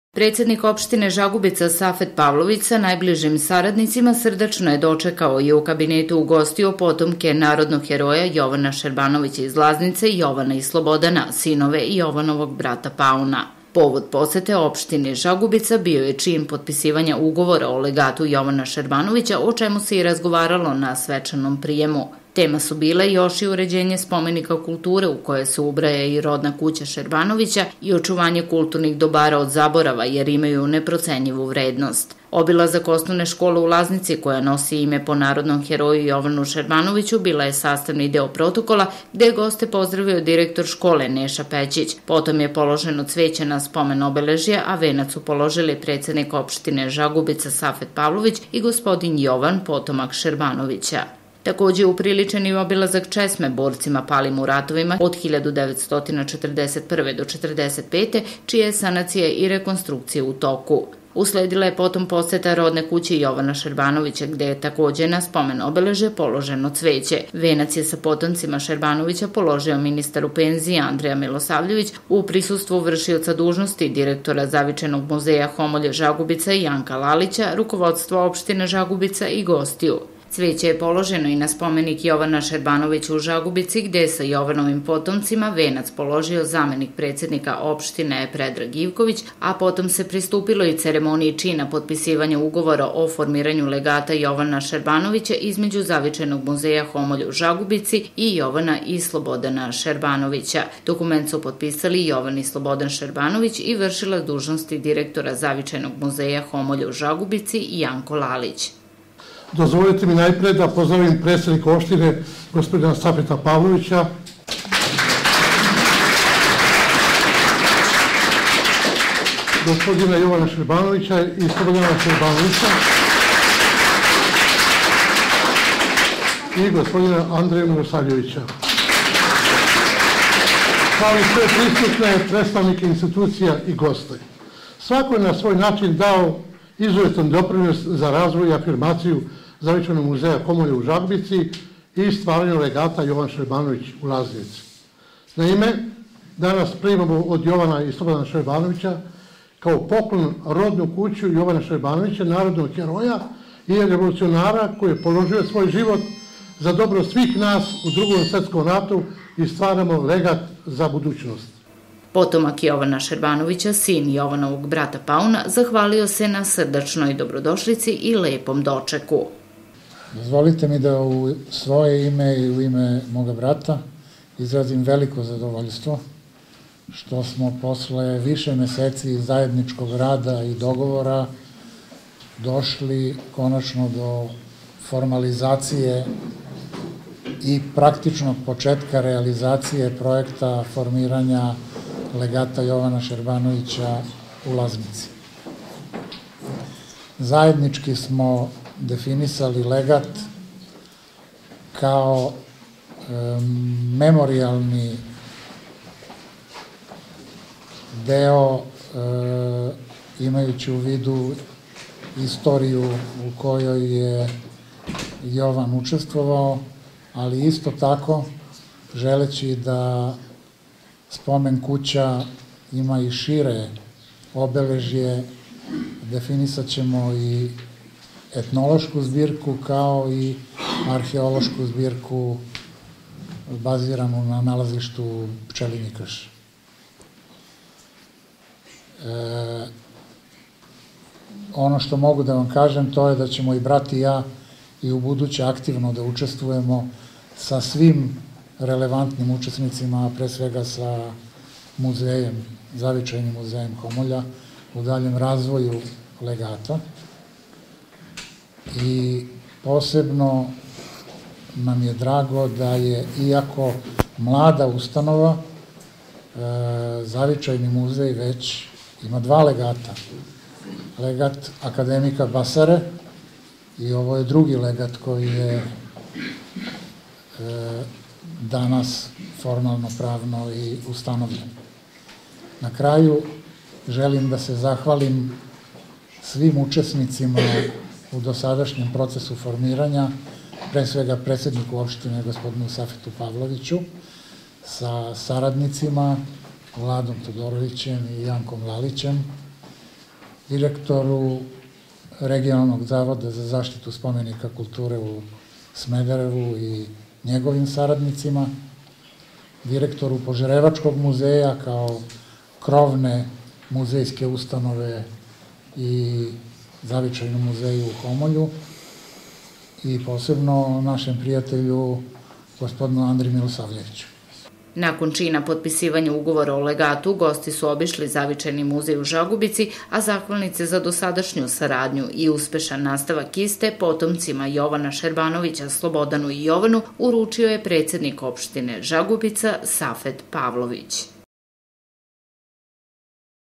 Predsjednik opštine Žagubica Safet Pavlović sa najbližim saradnicima srdačno je dočekao i u kabinetu ugostio potomke narodnog heroja Jovana Šerbanovića iz Laznice, Jovana i Slobodana, sinove Jovanovog brata Pauna. Povod posete opštine Žagubica bio je čin potpisivanja ugovora o legatu Jovana Šerbanovića, o čemu se i razgovaralo na svečanom prijemu. Tema su bile još i uređenje spomenika kulture u koje se ubraja i rodna kuća Šerbanovića i očuvanje kulturnih dobara od zaborava jer imaju neprocenjivu vrednost. Obilazak osnovne škole u Laznici koja nosi ime po narodnom heroju Jovanu Šerbanoviću bila je sastavni deo protokola gde je goste pozdravio direktor škole Neša Pećić. Potom je položeno cveće na spomen obeležje, a venac su položili predsjednik opštine Žagubica Safet Pavlović i gospodin Jovan, potomak Šerbanovića. Takođe je upriličen i obilazak česme borcima palim u ratovima od 1941. do 1945. čija je sanacija i rekonstrukcija u toku. Usledila je potom poseta rodne kuće Jovana Šerbanovića gde je takođe na spomen obeležje položeno cveće. Venac je sa potomcima Šerbanovića položio ministar u penziji Andreja Milosavljević u prisustvu vršioca dužnosti direktora Zavičajnog muzeja Homolje Žagubica Janka Lalića, rukovodstva opštine Žagubica i gostiju. Cveće je položeno i na spomenik Jovana Šerbanovića u Žagubici, gde je sa Jovanovim potomcima venac položio zamenik predsjednika opštine Predrag Ivković, a potom se pristupilo i ceremoniji čina potpisivanja ugovora o formiranju legata Jovana Šerbanovića između Zavičajnog muzeja Homolje u Žagubici i Jovana i Slobodana Šerbanovića. Dokument su potpisali Jovan i Slobodan Šerbanović i vršila dužnosti direktora Zavičajnog muzeja Homolje u Žagubici Janko Lalić. Dozvolite mi najpre da pozdravim predsjednika opštine gospodina Safeta Pavlovića, gospodina Jovana Šerbanovića i Slobodana Šerbanovića i gospodina Andreja Milosavljevića, kao i sve prisutne predstavnike institucija i goste. Svako je na svoj način dao izuzetan doprinos za razvoj i afirmaciju Zavičajnog muzeja Homolje u Žagubici i stvaranju legata Jovan Šerbanović u Laznici. Naime, danas primamo od Jovana i Slobodana Šerbanovića kao poklon rodnu kuću Jovana Šerbanovića, narodnog heroja i revolucionara koji je položio svoj život za dobro svih nas u Drugom svjetskom ratu i stvaramo legat za budućnost. Potomak Jovana Šerbanovića, sin Jovanovog brata Pauna, zahvalio se na srdačnoj dobrodošlici i lepom dočeku. Dozvolite mi da u svoje ime i u ime moga brata izrazim veliko zadovoljstvo što smo posle više meseci zajedničkog rada i dogovora došli konačno do formalizacije i praktičnog početka realizacije projekta formiranja legata Jovana Šerbanovića u Laznici. Zajednički smo definisali legat kao memorijalni deo imajući u vidu istoriju u kojoj je Jovan učestvovao, ali isto tako želeći da spomen kuća ima i šire obeležje, definisat ćemo i etnološku zbirku kao i arheološku zbirku baziranu na nalazištu Pčelinji krš. Ono što mogu da vam kažem to je da ćemo i brat i ja i u buduće aktivno da učestvujemo sa svim relevantnim učesnicima, a pre svega sa muzejem, Zavičajnim muzejem Homolja u daljem razvoju legata. I posebno nam je drago da je, iako mlada ustanova, Zavičajni muzej već ima dva legata. Legat akademika Basare i ovo je drugi legat koji je danas formalno pravno i ustanovljen. Na kraju želim da se zahvalim svim učesnicima u dosadašnjem procesu formiranja, pre svega predsjedniku opštine gospodinu Safetu Pavloviću, sa saradnicima Vladom Todorovićem i Jankom Lalićem, direktoru Regionalnog zavoda za zaštitu spomenika kulture u Smederevu i njegovim saradnicima, direktoru Požarevačkog muzeja kao krovne muzejske ustanove i Zavičajnom muzeju u Homolju i posebno našem prijatelju gospodinu Andriji Milosavljeviću. Nakon čina potpisivanja ugovora o legatu, gosti su obišli Zavičajni muzej u Žagubici, a zahvalnice za dosadašnju saradnju i uspešan nastavak iste potomcima Jovana Šerbanovića, Slobodanu i Jovanu uručio je predsednik opštine Žagubica Safet Pavlović.